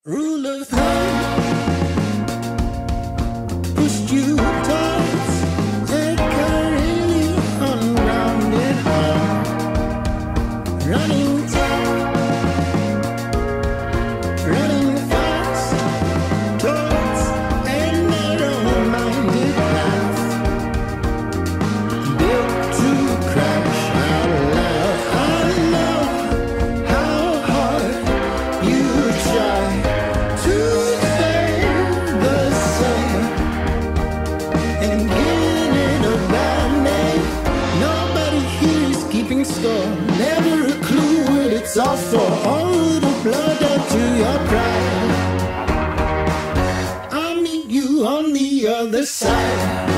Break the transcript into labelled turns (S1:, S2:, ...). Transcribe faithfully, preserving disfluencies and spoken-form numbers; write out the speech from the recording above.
S1: Rule of thumb pushed you towards take a really unrounded arm, running tight, running fast towards a narrow-minded path, built to crash out loud. I know how hard you try to save the sun and give it a bad name. Nobody here is keeping score, never a clue what it's all for. All the blood up to your pride. I'll meet you on the other side.